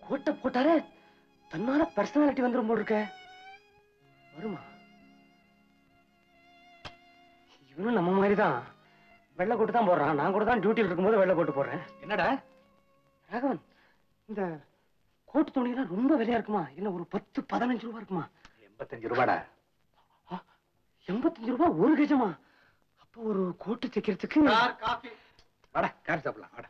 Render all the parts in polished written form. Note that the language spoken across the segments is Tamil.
கோட்டை போட்டாரே தன்னால பர்சனாலிட்டி வந்துரும் போல் இருக்க. வருமா? இவனும் நம்ம மாதிரிதான் வெள்ளை கோட்டு தான் போடுறான். நான் கூட தான் டியூட்டியில் இருக்கும்போது வெள்ளை கோட்டு போடுறேன். என்னடா ராகவன், இந்த கோட்டு துணியெல்லாம் ரொம்ப விலையா இருக்குமா? என்ன ஒரு 10-15 ரூபா இருக்குமா? 85 ரூபாடா. 85 ரூபா ஒரு கஜமா? அப்போ ஒரு கோட்டு தைக்கிறதுக்கு காஃபி. வாடா காஃபி சாப்பிடலாம். வாடா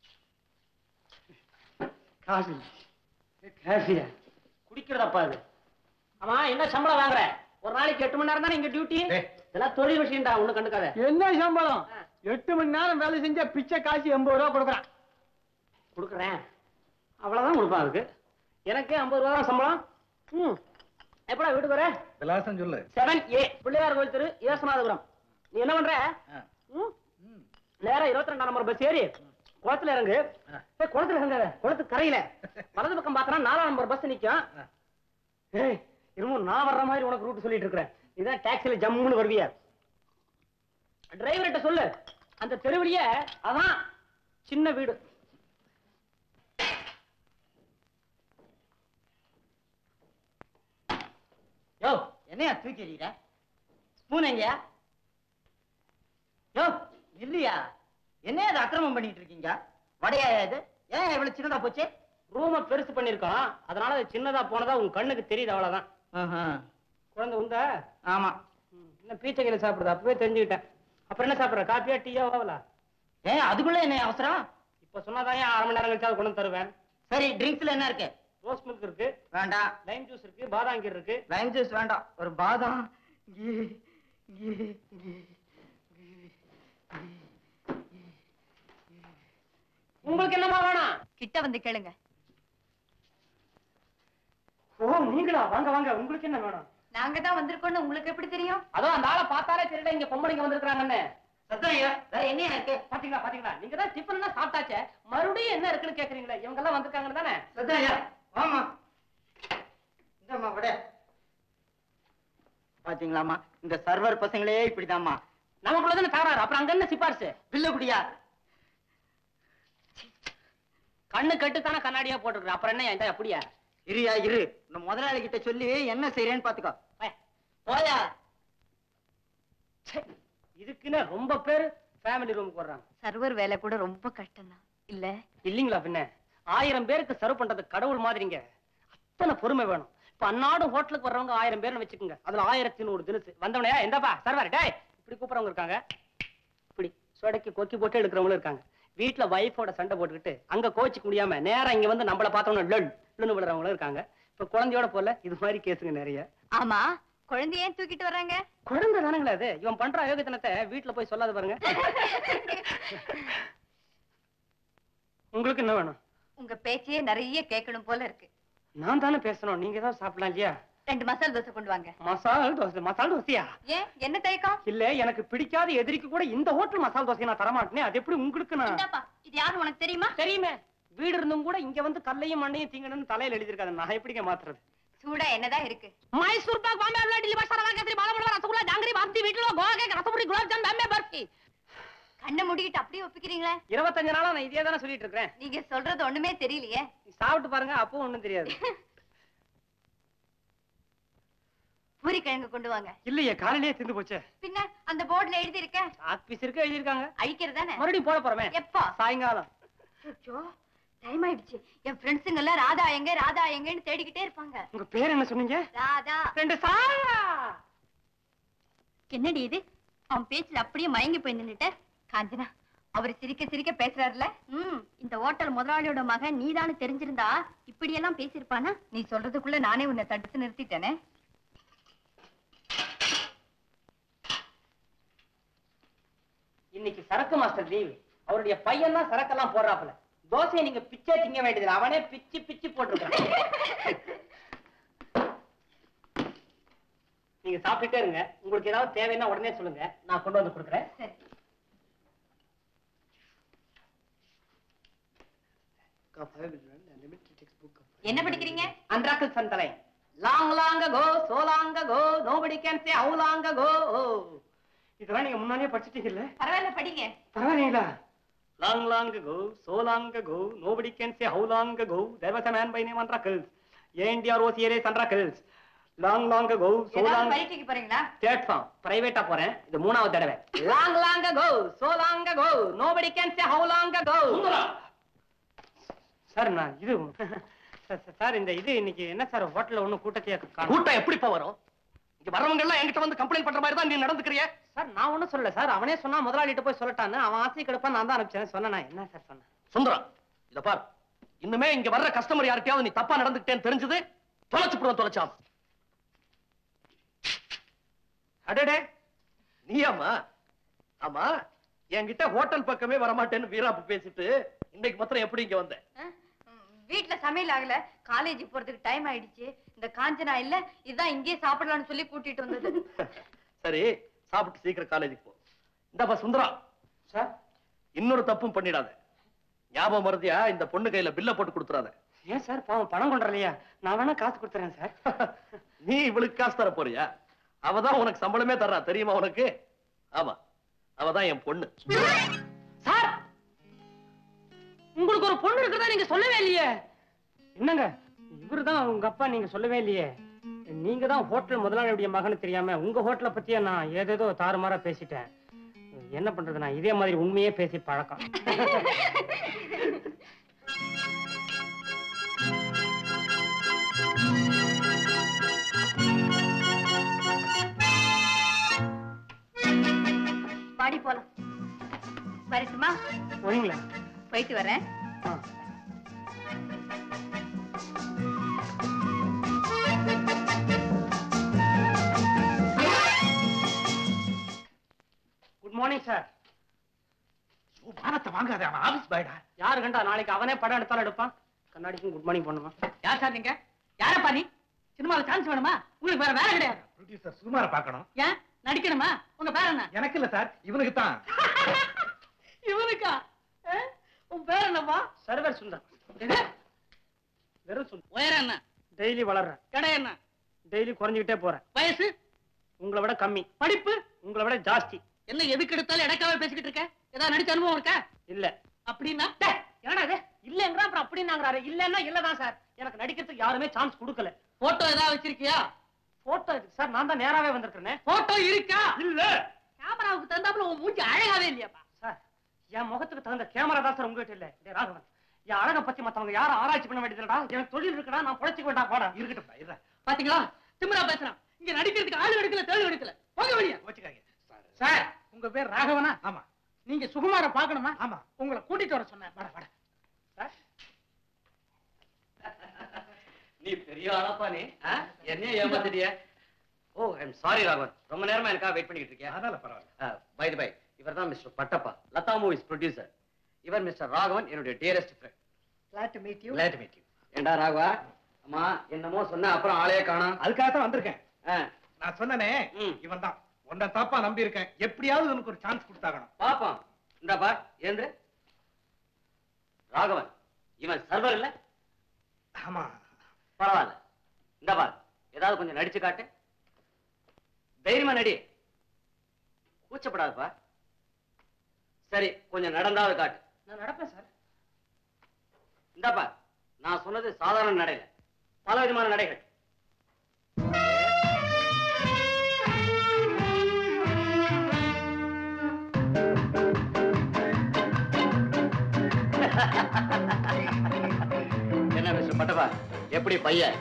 காஃபி. காஃபியா குடிக்கிறதப்பா அது? ஆமா, என்ன சம்பளம் வாங்குற? ஒரு நாளைக்கு 8 மணி நேரம் தானே இங்க டியூட்டி. இதெல்லாம் தொழில் விஷயம்டா, ஒண்ணு கண்டுக்காத. என்ன சம்பளம்? 8 மணி நேரம் வேலை செஞ்சா பிச்சை காசு 80 ரூபா கொடுக்குறான். கொடுக்குறேன், அவ்வளவுதான் கொடுப்பான். அதுக்கு எனக்கு 50 ரூபா தான் சம்பளம். எப்படா வீட்டுக்கு வர? விலாசம் சொல்லு. 7A பிள்ளையார் கோயில் தெரு, ஏசநாதபுரம். நீ என்ன பண்ற? நேரா 22ஆம் நம்பர் பஸ் ஏறி குளத்துல இறங்கு. குளத்துல இறங்காத, குளத்து கரையில வலது பக்கம் பார்த்தா 4ஆம் நம்பர் பஸ் நிக்கும். ஏய், இன்னும் நான் வர்ற மாதிரி உனக்கு ரூட் சொல்லிட்டு இருக்கிறேன். இதான் டாக்ஸில ஜம்முன்னு வருவிய. டிரைவர்கிட்ட சொல்லு, அந்த தெருவிலேயே அதான் சின்ன வீடு. யோ, என்னையா தூக்கி எறிகிற? ஸ்பூன் எங்கயா? யோ இல்லையா? என்ன அது அக்கிரமம் பண்ணிட்டு இருக்கீங்க? வடையா இது? ஏன் இவ்வளவு சின்னதா போச்சு? ரூம பெருசு பண்ணிருக்கோம், அதனால அது சின்னதா போனதா உங்க கண்ணுக்கு தெரியுது, அவ்வளவுதான். குழந்தை உண்டா? ஆமா. என்ன பீச்சைகளை சாப்பிடுது? அப்பவே தெரிஞ்சுக்கிட்டேன். அப்புறம் என்ன சாப்பிடுற? காப்பியா டீயா ஓவலா? ஏன் அதுக்குள்ள என்ன அவசரம்? இப்ப சொன்னாதான் 1/2 மணி நேரம் கழிச்சு கொண்டு தருவேன். சரி, ட்ரிங்க்ஸ்ல என்ன இருக்கு? ரோஸ் மில்க் இருக்கு. வேண்டாம். லைம் ஜூஸ் இருக்கு. பாதாங்கீர் இருக்கு. லைம் ஜூஸ் வேண்டாம், ஒரு பாதாம். உங்களுக்கு என்னமா வேணும்? கிட்ட வந்து கேளுங்க. ஓ, நீங்களா? வாங்க வாங்க, உங்களுக்கு என்ன வேணும்? நாங்க தான் வந்திருக்கோம்னு உங்களுக்கு எப்படி தெரியும்? அதோ அந்த ஆளை பார்த்தாலே தெரியல இங்க பொம்பளைங்க வந்திருக்காங்கன்னு. சத்யா, வேற என்ன இருக்கு? பாத்தீங்களா பாத்தீங்களா? நீங்க தான் டிஃபன் எல்லாம் சாப்பிட்டாச்சே, மறுபடியும் என்ன இருக்குன்னு கேக்குறீங்களே? இவங்க எல்லாம் வந்திருக்காங்கன்னு தானே? சத்யா, ஆமா. இந்தம்மா விட. பாத்தீங்களாமா, இந்த சர்வர் பசங்களே இப்படிதாம்மா. நமக்குள்ளதானே தகராறு, அப்புறம் அங்க என்ன சிபாரிசு? பில்ல குடியா? கண்ணு கட்டுத்தானே கண்ணாடியா போட்டுருக்க, அப்புறம் என்ன அப்படியா? இருயா இரு, இந்த முதலாளி கிட்ட சொல்லி என்ன செய்யறேன்னு பாத்துக்கோ. போயா. இதுக்குன்னு ரொம்ப பேர் ஃபேமிலி ரூமுக்கு வர்றாங்க. சர்வர் வேலை கூட ரொம்ப கஷ்டம் தான் இல்ல? இல்லீங்களா பின்ன. 1000 பேருக்கு சர்வ் பண்றது கடவுள் மாதிரிங்க. அத்தனை பொறுமை வேணும். இப்ப அன்னாடும் ஹோட்டலுக்கு வர்றவங்க 1000 பேர்னு வச்சுக்கோங்க. அதுல 1100 தினசு வந்தவனே எந்தப்பா சர்வர் டேய் இப்படி கூப்பிடுறவங்க இருக்காங்க. இப்படி சொடக்கி கொக்கி போட்டு எடுக்கிறவங்களும் இருக்காங்க. வீட்டுல வைஃபோட சண்டை போட்டுக்கிட்டு அங்க கோச்சிக்க முடியாம நேரா இங்க வந்து நம்மள பார்த்தோம்னா லொல்லுன்னு விழுறவங்களும் இருக்காங்க. இப்ப குழந்தையோட போல இது மாதிரி கேசுங்க நிறைய. ஆமா, குழந்தைய ஏன் தூக்கிட்டு வர்றாங்க? குழந்தை தானங்களா அது? இவன் பண்ற அயோக்கியத்தனத்தை வீட்டுல போய் சொல்லாத பாருங்க. உங்களுக்கு என்ன வேணும்? உங்க பேச்சையே நிறைய கேட்கணும் போல இருக்கு. நான் தானே பேசணும், நீங்க தான் சாப்பிடலாம் இல்லையா? 2 மசால் தோசை கொண்டு வாங்க. மசால் தோசை? மசால் தோசையா? ஏன் என்ன தயக்கம்? இல்ல, எனக்கு பிடிக்காத எதிரிக்கு கூட இந்த ஹோட்டல் மசால் தோசையை நான் தரமாட்டேனே, அது எப்படி உங்களுக்கு? நான் இது யாரு உனக்கு தெரியுமா? தெரியுமே. வீடு இருந்தும் கூட இங்க வந்து கல்லையும் மண்ணையும் தீங்கணும்னு தலையில எழுதிருக்காது. நான் எப்படிங்க மாத்துறது? சூடா என்னதான் இருக்கு? மைசூர் பாக், பாம்பே அல்வா, டில்லி மசாலா, கேசரி, பாதாம், ரசகுல்லா, ஜாங்கிரி, பாப்தி, வீட்ல கோவா கேக், ரசபுரி, குலாப் ஜாம், பாம்பே பர்ஃபி. கண்ணை மூடிக்கிட்டு அப்படியே ஒப்பிக்கிறீங்களே? 25 நாளா நான் இதே தானே சொல்லிட்டு இருக்கேன். நீங்க சொல்றது ஒண்ணுமே தெரியலையே. சாப்பிட்டு பாருங்க, அப்பவும் ஒண்ணும் தெரியாது. பூரி கிழங்கு கொண்டு வாங்க. இல்லையே, காலையிலேயே திந்து போச்சே. பின்ன அந்த போர்டுல எழுதி இருக்க? ஆபீஸ் இருக்கு, எழுதி இருக்காங்க. அழிக்கிறதானே? மறுபடியும் போட போறமே. எப்போ? சாயங்காலம். ஐயோ, டைம் ஆயிடுச்சு. என் ஃப்ரெண்ட்ஸுங்க எல்லாம் ராதா எங்க ராதா எங்கன்னு தேடிக்கிட்டே இருப்பாங்க. உங்க பேர் என்ன சொன்னீங்க? ராதா. 2 சாயா. என்னடி இது? அவன் பேச்சுல அப்படியே மயங்கி போய் நின்னுட்ட. காஞ்சனா, அவர் சிரிக்க சிரிக்க பேசுறாருல. இந்த ஹோட்டல் முதலாளியோட மகன் நீதானு தெரிஞ்சிருந்தா இப்படியெல்லாம் பேசியிருப்பானா? நீ சொல்றதுக்குள்ள நானே உன்னை தடுத்து நிறுத்திட்டேனே. இன்னைக்கு சரக்கு மாஸ்டர் லீவு. அவருடைய பையன் தான் சரக்கெல்லாம் போடுறாப்புல. தோசையை நீங்க பிச்சை திங்க வேண்டியது, அவனே பிச்சு பிச்சு போட்டுருக்கான். நீங்க சாப்பிட்டுட்டே இருங்க. உங்களுக்கு ஏதாவது தேவைன்னா உடனே சொல்லுங்க, நான் கொண்டு வந்து கொடுக்குறேன். என்ன படிக்கிறீங்க? அன்றாக்கல் சந்தலை. Long long ago, so long ago, nobody can say how long ago. இதெல்லாம் நீங்க முன்னாடியே படிச்சிட்டீங்கல்ல? பரவாயில்ல, படிங்க. பரவாயில்லைங்களா? Long, long ago, so long ago, nobody can say how long ago, there was a man by name Rackles. ANDROCRS and Rackles. Long, long ago, so long... பரீட்சைக்கு போறீங்களா? Third form, private போறேன். இது மூணாவது தடவை. Long, long ago, so long ago, nobody can say how long ago. Sir நான் இது சார் இந்த இது இன்னைக்கு என்ன சார் ஹோட்டல்ல ஒண்ணு கூட்டத்தையே கூட்டம் எப்படிப்பா வரும்? இங்க வரவங்க எல்லாம் என்கிட்ட வந்து கம்ப்ளைண்ட் பண்ற மாதிரி தான் நீ நடந்துக்கிறிய. சார் நான் ஒண்ணும் சொல்லல சார், அவனே சொன்னா முதலாளிட்ட போய் சொல்லட்டான்னு அவன் ஆசை கிடப்பா நான் தான் அனுப்பிச்சேன். சொன்னா என்ன சார் சொன்னேன்? சுந்தரம் இத பார், இன்னுமே இங்க வர்ற கஸ்டமர் யார்கிட்டயாவது நீ தப்பா நடந்துக்கிட்டேன்னு தெரிஞ்சது தொலைச்சுப்புடுவோம். தொலைச்சாம அடடே நீயாமா? ஆமா, என்கிட்ட ஹோட்டல் பக்கமே வரமாட்டேன்னு வீராப்பு பேசிட்டு இன்னைக்கு மாத்திரம் எப்படி இங்க வந்த? வீட்டுல சமையல் ஆகல, காலேஜ் போறதுக்கு டைம் ஆயிடுச்சு. இந்த காஞ்சனா இல்ல, இதான் இங்கே சாப்பிடலாம்னு சொல்லி கூட்டிட்டு வந்தது. சரி, சாப்பிட்டு சீக்கிரம் காலேஜுக்கு போ. இந்தப்பா சுந்தரம் சார், இன்னொரு தப்பும் பண்ணிடாத. ஞாபகம் மறதியா இந்த பொண்ணு கையில பில்ல போட்டு கொடுத்துறாத. ஏன் சார் பாவம் பணம் கொண்டுறலையா? நான் வேணா காசு கொடுத்துறேன் சார். நீ இவளுக்கு காசு தர போறியா? அவதான் உனக்கு சம்பளமே தர்றா, தெரியுமா உனக்கு? ஆமா, அவதான் என் பொண்ணு. சார், உங்களுக்கு ஒரு பொண்ணு இருக்கிறதா நீங்க சொல்லவே இல்லையே. என்னங்க இவருதான் உங்க அப்பா, நீங்க சொல்லவே இல்லையே. நீங்க தான் ஹோட்டல் முதலாளியுடைய மகனு தெரியாம உங்க ஹோட்டலை பத்தியே நான் ஏதேதோ தாறுமாறா பேசிட்டேன். என்ன பண்றது, நான் இதே மாதிரி உண்மையே பேசி பழக்கம். பாடி போலாம். வரட்டுமா? போறீங்களா? போயிட்டு வரேன். Good morning sir. மானத்தை வாங்காத, அவன் ஆபீஸ் பாய்டா. யாரு கண்டா நாளைக்கு அவனே படம் எடுத்தாலும் எடுப்பான். கண்ணாடிக்கும் குட் மார்னிங் பண்ணுமா? யார் சார் நீங்க? யாரப்பா நீ? சினிமால சான்ஸ் வேணுமா? உங்களுக்கு வேற வேலை கிடையாது. ப்ரொடியூசர் சுகுமார பார்க்கணும். ஏன் நடிக்கணுமா? உங்க பேர் என்ன? எனக்கு இல்ல சார், இவனுக்கு தான். இவனுக்கா? உன் பேர் என்னப்பா? சர்வர் சுந்தரம். வெறும் சுந்தரம். உயரம் என்ன? டெய்லி வளர்றேன். கடை என்ன? டெய்லி குறைஞ்சிக்கிட்டே போறேன். வயசு? உங்களை விட கம்மி. படிப்பு? உங்களை விட ஜாஸ்தி. என்ன எதுக்கு எடுத்தாலும் இடக்காவே பேசிக்கிட்டு இருக்க? ஏதாவது நடிச்ச அனுபவம் இருக்கா? இல்ல. அப்படின்னா என்னடா இது இல்லங்கறா? அப்புறம் அப்படின்னாங்கறாரு. இல்லன்னா இல்லதான் சார், எனக்கு நடிக்கிறதுக்கு யாருமே சான்ஸ் கொடுக்கல. போட்டோ ஏதாவது வச்சிருக்கியா? போட்டோ இருக்கு சார், நான் தான் நேராவே வந்திருக்கேன். போட்டோ இருக்கா? இல்ல. கேமராவுக்கு தகுந்தாப்புல உன் மூஞ்சி அழகாவே இல்லையாப்பா? சார், என் முகத்துக்கு தகுந்த கேமரா தான் சார் உங்ககிட்ட இல்ல. டேய் ராகவன், என் அழகை பத்தி மத்தவங்க யாரும் ஆராய்ச்சி பண்ண வேண்டியதுடா. எனக்கு தொழில் இருக்குடா, நான் பொழைச்சிக்க வேண்டாம். போடா. இருக்கட்டும் இருடா. பாத்தீங்களா, திமிரா பேசுறான். இங்க நடிக்கிறதுக்கு ஆளு எடுக்கல, தேடு எடுக்கல. போக வெளிய. வச்சுக்காங்க சார், உங்க பேர் ராகவனா? ஆமா. நீங்க சுகுமார பார்க்கணுமா? ஆமா. உங்களை கூட்டிட்டு வர சொன்னேன். வாடா வாடா. சார், நீ பெரிய ஆளாப்பா நீ. என்ன ஏமாத்திட்டிய? ஓ, ஐ அம் சாரி ராகவன், ரொம்ப நேரமா எனக்காக வெயிட் பண்ணிட்டு இருக்கியா? அதனால பரவாயில்ல. பை தி பை, இவர்தான் mister Pattappa, Latha movies producer. இவர் மிஸ்டர் ராகவன், என்னுடைய dearest friend. Glad to meet you. ஏண்டா ராகவா, அம்மா என்னமோ சொன்ன அப்புறம் ஆளே காணோம். அதுக்காக தான் வந்திருக்கேன். நான் சொன்னனே, ம். இவன் தான். உன்னை தப்பா நம்பி இருக்கேன். எப்படியாவது உனக்கு ஒரு சான்ஸ் கொடுத்தாகணும். பாப்போம். இந்தாப்பா ஏந்து. ராகவன், இவன் சர்வர் இல்ல? ஆமா. பரவாயில்ல. இந்தாப்பா ஏதாவது கொஞ்சம் நடிச்சு காட்டு. தைரியமா நடி, கூச்சப்படாதப்பா. சரி, கொஞ்சம் நடந்தாவது காட்டு. நான் நடப்பேன் சார். இந்தாப்பா, நான் சொன்னது சாதாரண நடையில, பல விதமான நடைகள். என்ன மிஸ்டர் பட்டப்பா, எப்படி பையன்?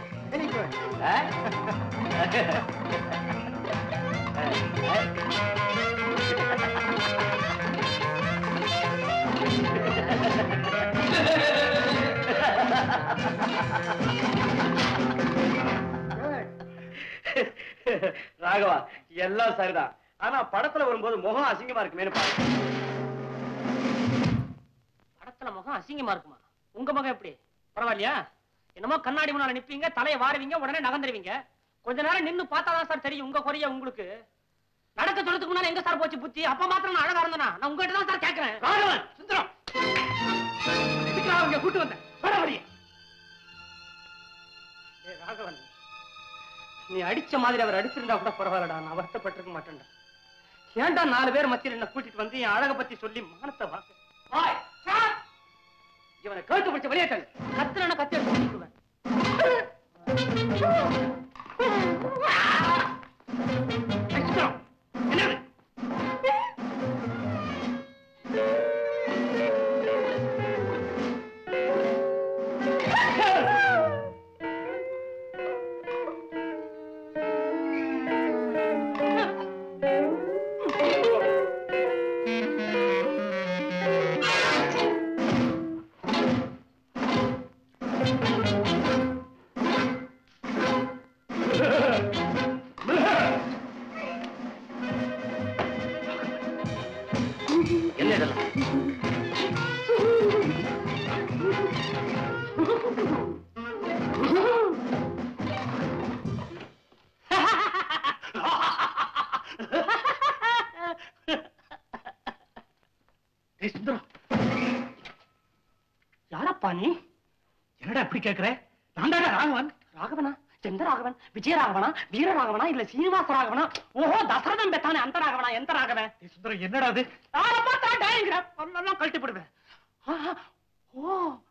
ராகவா, எல்லாம் சரிதான். ஆனா படத்துல வரும்போது முகம் அசிங்கமா இருக்குமே பாரு. படத்துல முகம் அசிங்கமா இருக்குமா? உங்க முகம் எப்படி? பரவாயில்லையா? என்னமோ கண்ணாடி முன்னால நிப்பீங்க, தலையை வாருவீங்க, உடனே நகர்ந்துருவீங்க. கொஞ்ச நேரம் நின்னு பார்த்தாதான் சார் தெரியும் உங்க குறைய உங்களுக்கு. நடக்க சொல்றதுக்கு முன்னால எங்க சார் போச்சு புத்தி? அப்ப மாத்திரம் நான் அழகா இருந்தனா? நான் உங்ககிட்ட தான் சார் கேட்கிறேன். ராகவன், சுந்தரம், இதுக்கு அவங்க கூட்டு வந்தேன். பரவாயில்லையே. ஏய் ராகவன், நீ அடிச்ச மாதிரி அவர் அடிச்சிருந்தா கூட பரவாயில்லடா, நான் வருத்தப்பட்டிருக்க மாட்டேன்டா. ஏன்டா 4 பேர் மத்தியில் என்ன கூட்டிட்டு வந்து என் அழகை பத்தி சொல்லி மானத்தை வாங்க? இவனை கேட்டு பிடிச்ச வெளியேட்டல். கத்துறன கத்தி எடுத்து பண்ணிக்குவேன். என்னது? யாரப்பா நீ? என்னடா இப்படி கேக்குற? நான் தானே ராகவன். ராகவனா? எந்த ராகவன்? விஜய ராகவனா, வீர ராகவனா, இல்ல சீனிவாச ராகவனா? ஓஹோ, தசரதம் பெத்தானே அந்த ராகவனா? எந்த ராகவன்? சுந்தரம் என்னடா அது? எல்லாம் கழட்டி போடுவேன். ஓ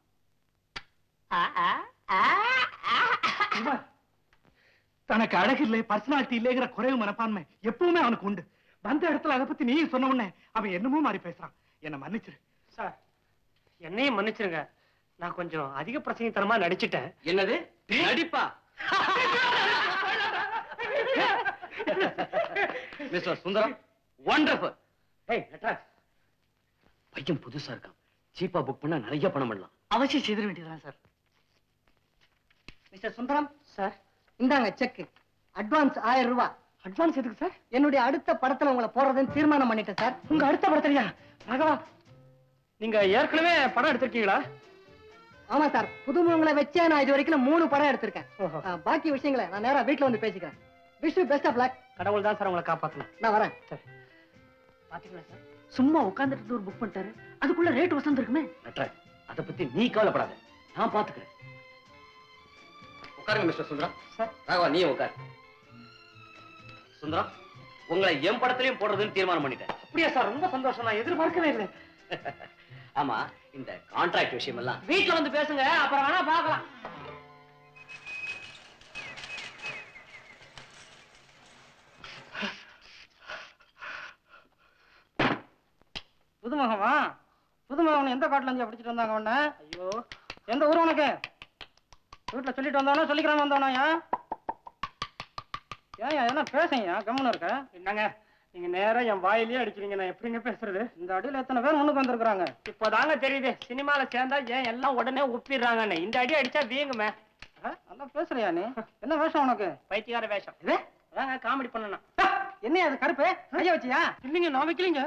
தனக்கு அழகு இல்லை, பர்சனாலிட்டி இல்லைங்கிற குறைவு மனப்பான்மை எப்பவுமே அவனுக்கு உண்டு. வந்த இடத்துல அதை பத்தி நீ சொன்ன உடனே அவன் என்னமோ மாதிரி பேசுறான். என்ன மன்னிச்சிரு சார். என்னையும் மன்னிச்சிருங்க. நான் கொஞ்சம் அதிக பிரசங்கத்தனமா நடிச்சிட்டேன். என்னது நடிப்பா? Mister Sundaram, wonderful. ஏய் நட்ராஜ், பையன் புதுசா இருக்கான். சீப்பா புக் பண்ணா நிறைய பணம் பண்ணலாம். அவசியம் செய்திட வேண்டியதுதான் சார். மிஸ்டர் சுந்தரம் சார், இந்தாங்க செக். அட்வான்ஸ் 1000 ரூபாய். அட்வான்ஸ் எதுக்கு சார்? என்னுடைய அடுத்த படத்துல உங்களை போடுறதுன்னு தீர்மானம் பண்ணிட்டேன் சார். உங்க அடுத்த படத்துலயா? ராகவா, நீங்க ஏற்கனவே படம் எடுத்திருக்கீங்களா? ஆமா சார், புதுமுகங்களை வச்சே நான் இது வரைக்கும் 3 படம் எடுத்திருக்கேன். பாக்கி விஷயங்களை நான் நேரா வீட்டுல வந்து பேசிக்கிறேன். Wish you best of luck. கடவுள் தான் சார் உங்களை காப்பாத்தணும். நான் வரேன். சரி, பாத்தீங்களா சார், சும்மா உட்கார்ந்துட்டு ஒரு புக் பண்ணிட்டாரு. அதுக்குள்ள ரேட் வசந்து இருக்குமே. நட்ராஜ், அதை பத்தி நீ கவலைப்படாத, நான் பாத்துக்கிறேன். உட்காருங்க மிஸ்டர் சுந்தரம். சார், ராகவா நீ உட்காரு. சுந்தரம், உங்களை என் படத்திலையும் போடுறதுன்னு தீர்மானம் பண்ணிட்டேன். அப்படியா சார்? ரொம்ப சந்தோஷம். நான் எதிர்பார்க்கவே இல்லை. ஆமா, இந்த கான்ட்ராக்ட் விஷயம் எல்லாம் வீட்டுல வந்து பேசுங்க, அப்புறம் வேணா பார்க்கலாம். புதுமுகமா? புதுமுகம் எந்த காட்டுல இருந்து பிடிச்சிட்டு வந்தாங்க உன்ன? ஐயோ, எந்த ஊர் உனக்கு? வீட்டுல சொல்லிட்டு வந்தானோ சொல்லிக்கிறாம வந்தானோ? ஏன் என்ன பேசுங்க, கம்முன்னு இருக்க? என்னங்க நீங்க நேரா என் வாயிலேயே அடிக்கிறீங்க, நான் எப்படிங்க பேசுறது? இந்த அடியில எத்தனை பேர் முன்னுக்கு வந்திருக்காங்க? இப்பதாங்க தெரியுது, சினிமால சேர்ந்தா ஏன் எல்லாம் உடனே ஒப்பிடுறாங்கன்னு. இந்த அடி அடிச்சா வீங்குமே. நல்லா பேசுறியா நீ? என்ன வேஷம் உனக்கு? பைத்தியக்கார வேஷம். இது அதாங்க காமெடி பண்ணணும். என்ன அது கருப்பு கைய வச்சியா? இல்லைங்க, நான் வைக்கலீங்க.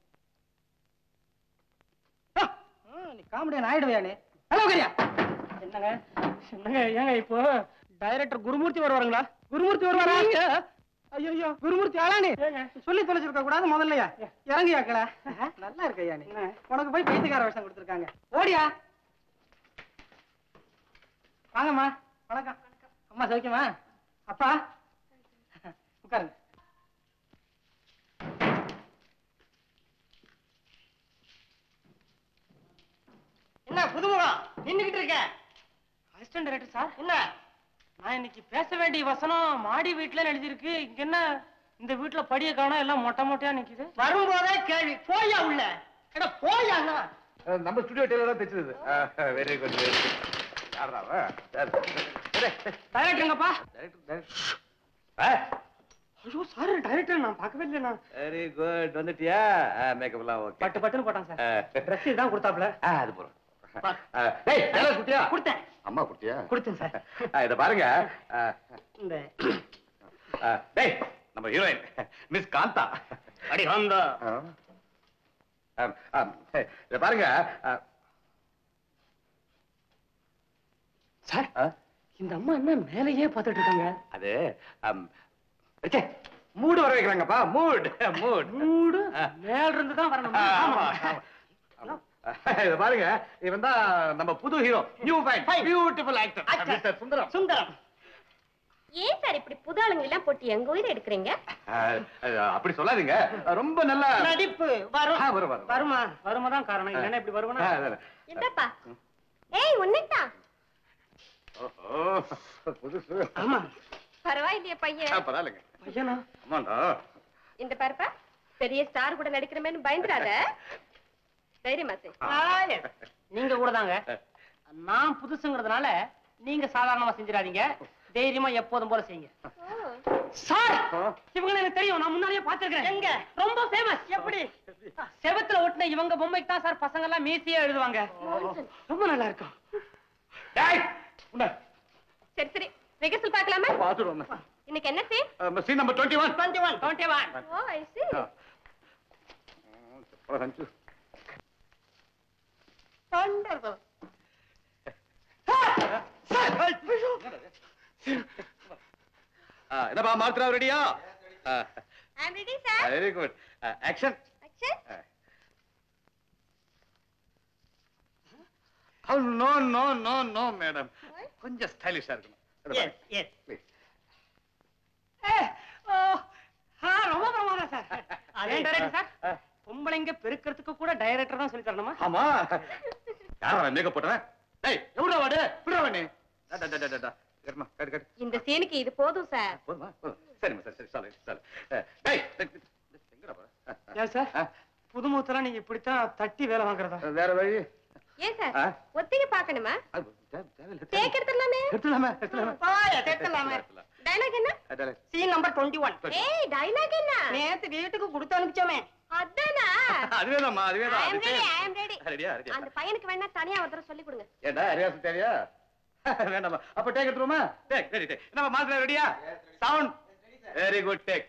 நீ காமெடியா ஆயிடுவியா நீ? ஹலோ கரியா. என்னங்க என்னங்க ஏங்க இப்போ டைரக்டர் குருமூர்த்தி வருவாருங்களா? குருமூர்த்தி வருவாரா? ஐயோ, குருமூர்த்தி ஆளா நீ? சொல்லி தொலைச்சிருக்க கூடாது முதல்லயா? இறங்கியாக்கல. நல்லா இருக்கையா நீ? உனக்கு போய் பைத்தியக்கார வேஷம் கொடுத்துருக்காங்க. ஓடியா. வாங்கம்மா. வணக்கம். அம்மா சௌக்கியமா? அப்பா உட்காருங்க. என்ன புதுமுகம் நின்னுகிட்டு இருக்க? Assistant director sir. என்ன நான் இன்னைக்கு பேச வேண்டிய வசனம் மாடி வீட்டுல எழுதிருக்கு. இங்க என்ன இந்த வீட்டுல படிய காணோம், எல்லாம் மொட்டை மொட்டையா நிக்குது. வரும்போதே கேள்வி. போயா உள்ள. எடா போயா. நம்ம ஸ்டுடியோ டெய்லரா தைச்சது. Very good very good. யாரா டைரக்டருங்கப்பா? டைரக்டர். ஐயோ சார், டைரக்டர் நான் பார்க்கவே இல்லை. நான் வெரி குட். வந்துட்டியா? மேக்கப் எல்லாம் ஓகே. பட்டு பட்டுன்னு போட்டான் சார். ட்ரெஸ் தான் கொடுத்தாப்ல. அது போறோம். டேய் டெய்லர் குட்டியா? கொடுத்தேன். அம்மா குட்டியா? கொடுத்தேன் சார். இத பாருங்க. இந்த டேய் நம்ம ஹீரோயின் மிஸ் காந்தா. அடி காந்தா. இத பாருங்க சார். இந்த அம்மா என்ன மேலேயே பார்த்துட்டு இருக்காங்க? அது மூடு வர வைக்கிறாங்கப்பா. மூட் மூட் மூடு மேல இருந்து தான் வரணும். ஆமா. இத பாருங்க, இவன் தான் நம்ம புது hero, new fine beautiful actor mister Sundaram. Sundaram. ஏன் சார் இப்படி புது ஆளுங்க எல்லாம் போட்டு எங்க உயிரை எடுக்கிறீங்க? அப்படி சொல்லாதீங்க, ரொம்ப நல்ல நடிப்பு வரும். வரும் வரும் வருமா? வருமா தான் காரணம். இல்லைன்னா இப்படி வருவனா? என்னப்பா ஏய் உன்னைத்தான். ஓஹோ புதுசு. ஆமா பரவாயில்லையே பையன். பரவாயில்லைங்க. பையனா? ஆமாண்டா. இந்த பாருப்பா, பெரிய ஸ்டார் கூட நடிக்கிறமேன்னு பயந்துடாத. தைரியமா செய். நீங்க கூட தாங்க. நான் புதுசுங்கிறதுனால நீங்க சாதாரணமா செஞ்சிடாதீங்க. தைரியமா எப்போதும் போல செய்யுங்க. சார், இவங்க எனக்கு தெரியும். நான் முன்னாடியே பாத்துருக்கேன். எங்க? ரொம்ப ஃபேமஸ். எப்படி? செவத்துல ஒட்டின இவங்க பொம்மைக்கு தான் சார் பசங்க எல்லாம் மீசியா எழுதுவாங்க. ரொம்ப நல்லா இருக்கும். சரி சரி, ரிஹர்சல் பார்க்கலாமா? பாத்துடுவோம். இன்னைக்கு என்ன scene? Scene number 21. 21 21. Oh I see. Sanju. Wonderful. என்னப்பா மாத்ரா ரெடியா? I am ready sir. Very good. Action. Action. Oh no no no no madam. கொஞ்சம் ஸ்டைலிஷா இருக்கணும். Yes yes. ரொம்ப பிரமாதம் சார். அதே டைரக்டர் சார். பொம்பளைங்க பெருக்கிறதுக்கு கூட டைரக்டர் தான் சொல்லி தரணுமா? ஆமா. யாரா மேக்கப் போட்டவன்? டேய் எவ்வளவு வாடு? விடுறவ நீ. கர்மா கட். இந்த சீனுக்கு இது போதும் சார். போதுமா? சரிம்மா சரி சாரி. டேய் எங்கடா போற? ஏன் சார் புதுமுகத்தெல்லாம் நீங்க இப்படித்தான் தட்டி வேலை வாங்குறதா? வேற வழி. ஏன் சார் ஒத்திகை பார்க்கணுமா? டேக் எடுத்துடலாமே. எடுத்துடலாமே. டயலாக் என்ன? Scene number 21. ஏய் டயலாக் என்ன? நேத்து வீட்டுக்கு கொடுத்து அனுப்பிச்சோமே. அதானா? அதுவேதாம்மா அதுவேதான். I am ready. ரெடியா? அந்த பையனுக்கு வேணா தனியா ஒரு தடவை சொல்லி கொடுங்க. ஏண்டா ரியாஸ் தெரியா? வேண்டாமா. அப்ப டேக் எடுத்துருமா? Take ready. என்னப்பா மாஸ்டர் ரெடியா? சவுண்ட். Very good take.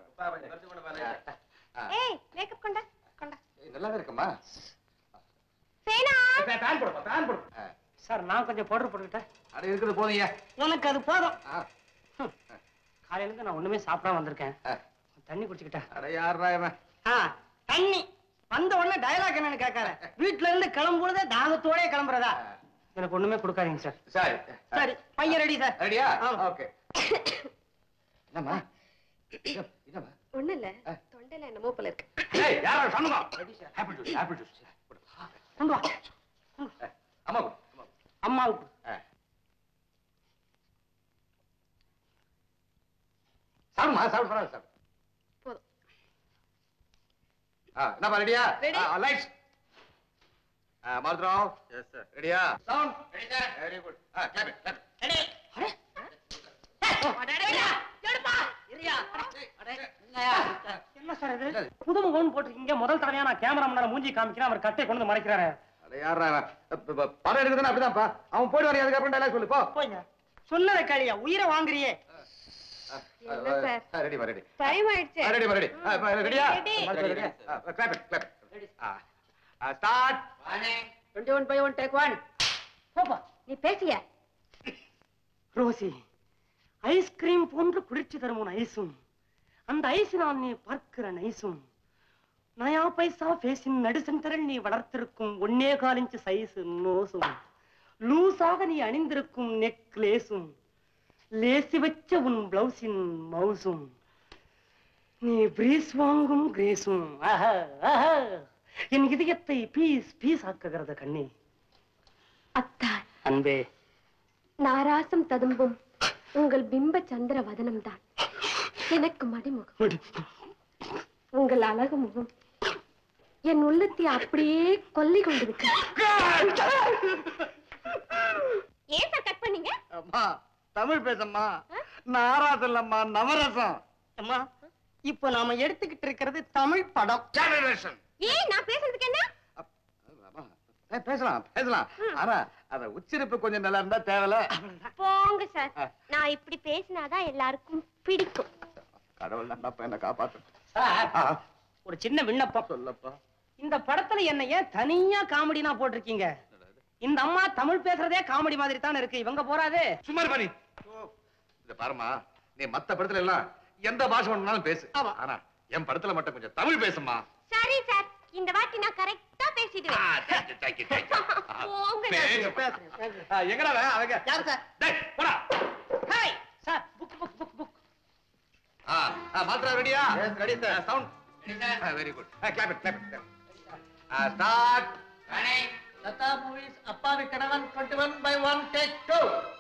ஏய் மேக்கப் கொண்டா. நல்லாவே இருக்குமா? சேனா. பேன் போடு. சார் நான் கொஞ்சம் பவுடர் போட்டுக்கிட்டேன். அட இருக்குது போதுங்க. எனக்கு அது போதும். காலையில இருந்து நான் ஒண்ணுமே சாப்பிடாம வந்திருக்கேன். தண்ணி குடிச்சுக்கிட்டேன். அட யாரா இவன்? தண்ணி வந்த உடனே டயலாக் என்னன்னு கேட்காத. வீட்டுல இருந்து கிளம்புறதே தாகத்தோட கிளம்புறதா? எனக்கு ஒண்ணுமே கொடுக்காதீங்க சார். சரி பையன் ரெடி சார். ரெடியா? ஓகே. என்னம்மா? ஒண்ணு இல்ல, தொண்டையில என்னமோ போல இருக்கு. ஏய் யாரா சொன்னங்க? Ready sir. Apple juice. கொண்டு வா. அம்மாவுக்கு. சாப்பிடுமா? சாப்பிடு. போதும். என்னப்பா ரெடியா? Ready. லைட்ஸ். மால்ட்ராவ். Yes sir. ரெடியா? Sound. Ready sir. Very good. Clap it. Ready. என்ன சார் இது? புது முகம் போட்டிருக்கீங்க. முதல் தடவையா நான் கேமரா முன்னால மூஞ்சி காமிக்கிறேன். அவர் கட்டை கொண்டு மறைக்கிறாரு. அட யாரா இவன்? படம் எடுக்குதுன்னா அப்படிதான்ப்பா. அவன் போய் வரையா? அதுக்கப்புறம் டைலாக் சொல்லு போ. போங்க. சொன்னதை கேளியா? உயிரை வாங்குறியே. என்ன சார்? Ready ready. டைம் ஆயிடுச்சு. ரெடி ரெடியா? Ready. Clap it. Start. 21/1 take 1. போப்பா. நீ பேசிய. ரோசி, ஐஸ்கிரீம் போன்று குளிர்ச்சி தரும் உன் ஐஸும், அந்த ஐஸினால் நீ பார்க்கிற நைஸும், நயா பைசா பேசின் நடுசென்டரில் நீ வளர்த்திருக்கும் 1.25 இன்ச் சைஸ் நோசும், லூசாக நீ அணிந்திருக்கும் நெக்லேஸும், லேசி வச்ச உன் பிளவுஸின் மவுசும், நீ பிரீஸ் வாங்கும் கிரேஸும், என் இதயத்தை பீஸ் ஆக்குகிறது கண்ணே. அத்தா அன்பே, நாராசம் ததும்பும் உங்கள் பிம்ப சந்திர வதனம் தான் எனக்கு மடிமுகம். உங்கள் அழகு முகம் என் உள்ளத்தை அப்படியே கொல்லி கொண்டிருக்க. ஏன் சார் கட் பண்ணீங்க? அம்மா தமிழ் பேசம்மா. நாராசம் இல்லம்மா, நவரசம். அம்மா, இப்போ நாம எடுத்துக்கிட்டு இருக்கிறது தமிழ் படம். ஏன் நான் பேசுறதுக்கு என்ன? பேசலாம். ஆனா அத உச்சரிப்பு கொஞ்சம் நல்லா இருந்தா தேவல. போங்க சார், நான் இப்படி பேசினாதான் எல்லாருக்கும் பிடிக்கும். கடவுள் தான் என்ன காப்பாத்து. சார், ஒரு சின்ன விண்ணப்பம். சொல்லப்பா. இந்த படத்துல என்ன ஏன் தனியா காமெடினா போட்டிருக்கீங்க? இந்த அம்மா தமிழ் பேசுறதே காமெடி மாதிரி தான் இருக்கு. இவங்க போறாது. சும்மா பாரு. இத பாருமா, நீ மத்த படத்துல எல்லாம் எந்த பாஷை வேணும்னாலும் பேசு. ஆனா என் படத்துல மட்டும் கொஞ்சம் தமிழ் பேசுமா. சரி சார், இந்த வாட்டி நான் கரெக்டா பேசிடுவேன். எங்கடா அவங்க? யாரு சார்? டேய் போடா. Hi sir, book. மாத்ரா ரெடியா? Yes ready sir. Sound. Very good. Clap it. Start. Latha Movies Appavi Kanavan 21/1 take 2